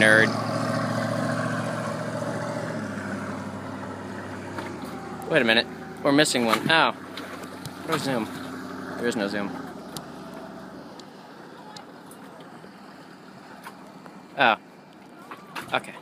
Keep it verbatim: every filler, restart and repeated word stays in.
nerd. Wait a minute. We're missing one. Oh. Where's zoom? There is no zoom. Oh. Okay.